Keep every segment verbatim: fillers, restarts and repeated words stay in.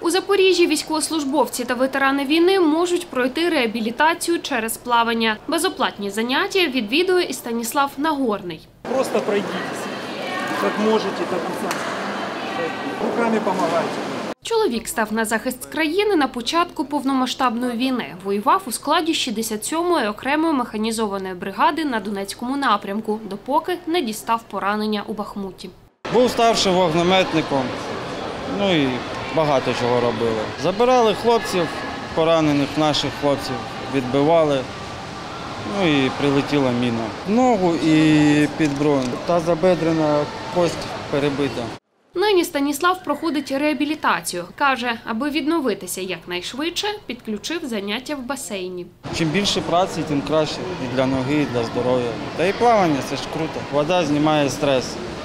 У Запоріжжі військовослужбовці та ветерани війни можуть пройти реабілітацію через плавання. Безоплатні заняття відвідує і Станіслав Нагорний. Просто пройдитесь, як можете до кінця. Руками допомагайте. Чоловік став на захист країни на початку повномасштабної війни. Воював у складі шістдесят сьомої окремої механізованої бригади на Донецькому напрямку, допоки не дістав поранення у Бахмуті. Був старшим вогнеметником, ну і багато чого робили. Забирали хлопців, поранених наших хлопців, відбивали, ну і прилетіла міна. Ногу і підброю. Тазобедрена кость перебита. Нині Станіслав проходить реабілітацію. Каже, аби відновитися якнайшвидше, підключив заняття в басейні. Чим більше праці, тим краще і для ноги, і для здоров'я. Та і плавання – це ж круто. Вода знімає стрес.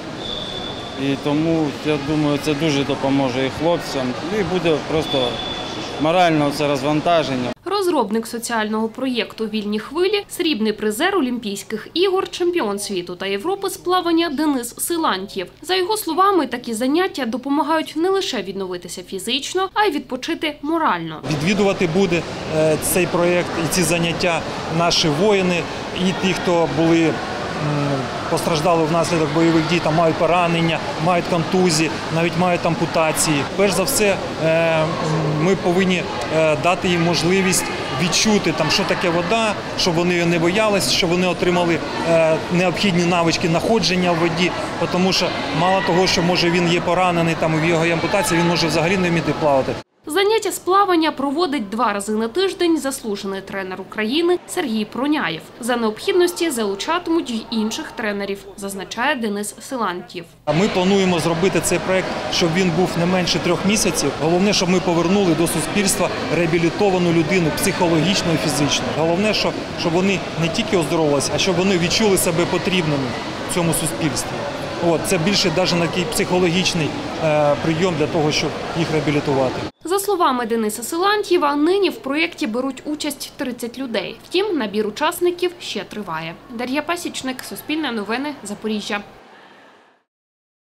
І тому, я думаю, це дуже допоможе і хлопцям, і буде просто моральне це розвантаження. Розробник соціального проєкту «Вільні хвилі», срібний призер Олімпійських ігор, чемпіон світу та Європи з плавання Денис Силантьєв. За його словами, такі заняття допомагають не лише відновитися фізично, а й відпочити морально. Відвідувати буде цей проєкт і ці заняття наші воїни і ті, хто були постраждали внаслідок бойових дій, там мають поранення, мають контузії, навіть мають ампутації. Перш за все, ми повинні дати їм можливість відчути, там, що таке вода, щоб вони її не боялись, щоб вони отримали необхідні навички находження в воді, тому що мало того, що може він є поранений, там, в його ампутації, він може взагалі не вміти плавати. Заняття з плавання проводить два рази на тиждень заслужений тренер України Сергій Проняєв. За необхідності залучатимуть й інших тренерів, зазначає Денис Силантьєв. Ми плануємо зробити цей проєкт, щоб він був не менше трьох місяців. Головне, щоб ми повернули до суспільства реабілітовану людину психологічно і фізично. Головне, щоб вони не тільки оздоровилися, а щоб вони відчули себе потрібними в цьому суспільстві. От, це більше навіть такий психологічний е, прийом для того, щоб їх реабілітувати. За словами Дениса Силантьєва, нині в проєкті беруть участь тридцять людей. Втім, набір учасників ще триває. Дар'я Пасічник, Суспільне новини, Запоріжжя.